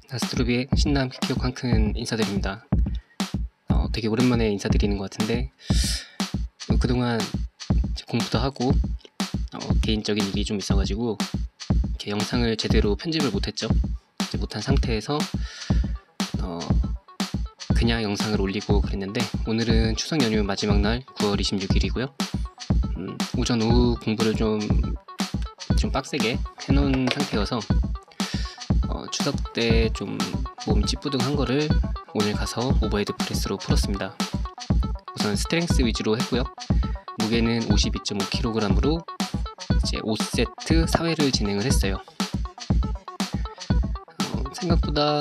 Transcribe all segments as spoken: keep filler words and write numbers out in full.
나스트로비의 신남 퀴키오 쾅큰 인사드립니다. 어, 되게 오랜만에 인사드리는 것 같은데 어, 그동안 공부도 하고 어, 개인적인 일이 좀 있어가지고 이렇게 영상을 제대로 편집을 못했죠. 이제 못한 상태에서 어, 그냥 영상을 올리고 그랬는데, 오늘은 추석 연휴 마지막 날 구월 이십육일이고요. 음, 오전 오후 공부를 좀, 좀 빡세게 해놓은 상태여서 어, 추석 때 좀 몸이 찌뿌둥한 거를 오늘 가서 오버헤드 프레스로 풀었습니다. 우선 스트렝스 위주로 했고요. 무게는 오십이 점 오 킬로그램으로 이제 오 세트 사 회를 진행을 했어요. 어, 생각보다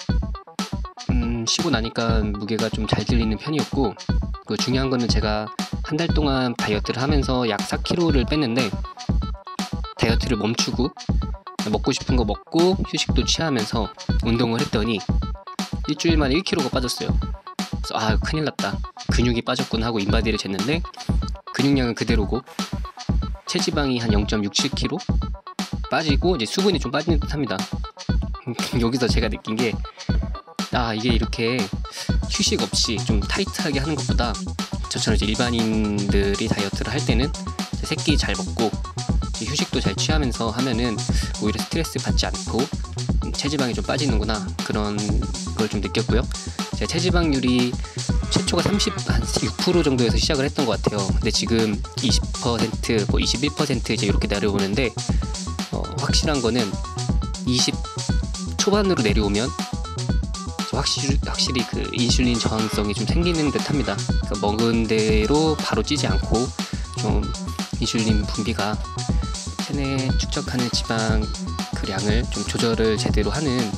음, 쉬고 나니까 무게가 좀 잘 들리는 편이었고, 그 중요한 거는 제가 한 달 동안 다이어트를 하면서 약 사 킬로그램를 뺐는데, 다이어트를 멈추고 먹고 싶은 거 먹고 휴식도 취하면서 운동을 했더니 일주일 만에 일 킬로그램가 빠졌어요. 그래서 아, 큰일 났다, 근육이 빠졌구나 하고 인바디를 쟀는데 근육량은 그대로고 체지방이 한 영 점 육칠 킬로그램 빠지고 이제 수분이 좀 빠지는 듯 합니다. 여기서 제가 느낀 게, 아, 이게 이렇게 휴식 없이 좀 타이트하게 하는 것보다 저처럼 이제 일반인들이 다이어트를 할 때는 새끼 잘 먹고 휴식도 잘 취하면서 하면은 오히려 스트레스 받지 않고 체지방이 좀 빠지는구나, 그런 걸 좀 느꼈고요. 제가 체지방률이 최초가 삼십, 한 육 퍼센트 정도에서 시작을 했던 것 같아요. 근데 지금 이십 퍼센트, 뭐 이십일 퍼센트 이제 이렇게 내려오는데, 어, 확실한 거는 이십 초반으로 내려오면 확실히, 확실히 그 인슐린 저항성이 좀 생기는 듯 합니다. 그러니까 먹은 대로 바로 찌지 않고 좀 인슐린 분비가 체내에 축적하는 지방 그 량을 좀 조절을 제대로 하는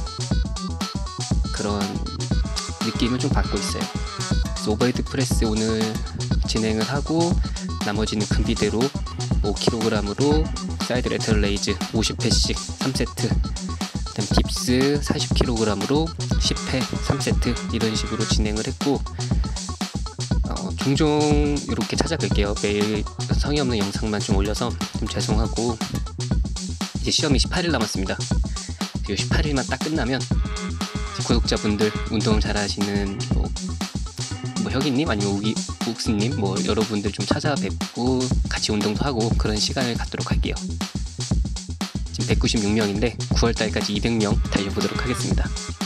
그런 느낌을 좀 받고 있어요. 그래서 오버헤드 프레스 오늘 진행을 하고, 나머지는 금비대로 오 킬로그램으로 사이드 레터럴 레이즈 오십 회씩 삼 세트, 그다음 딥스 사십 킬로그램으로 십 회 삼 세트 이런 식으로 진행을 했고, 어, 종종 이렇게 찾아뵐게요. 매일 성의 없는 영상만 좀 올려서 좀 죄송하고, 이제 시험이 십팔 일 남았습니다. 이 십팔 일만 딱 끝나면 구독자분들, 운동 잘하시는 뭐, 뭐 혁이님 아니면 우기, 욱스님 뭐 여러분들 좀 찾아뵙고 같이 운동도 하고 그런 시간을 갖도록 할게요. 지금 백구십육 명인데 구월 달까지 이백 명 달려보도록 하겠습니다.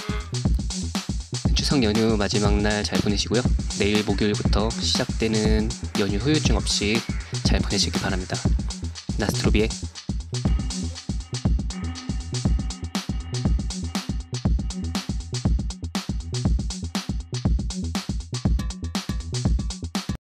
추석 연휴 마지막 날 잘 보내시고요. 내일 목요일부터 시작되는 연휴 후유증 없이 잘 보내시길 바랍니다. 나스트로비의